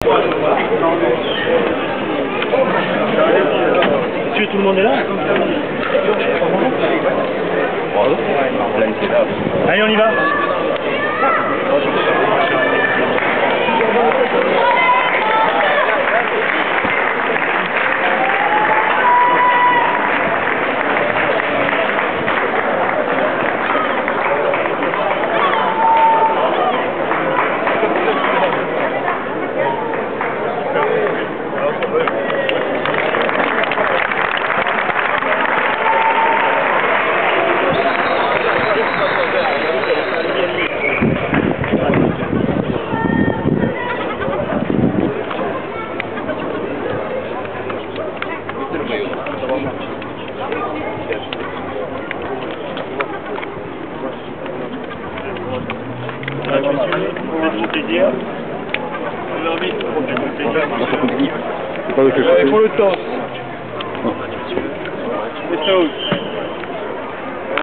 Tu tout le monde est là? Bravo. Allez, on y va. C'est pas le que je fais. Pour le temps. Non. C'est ça aussi.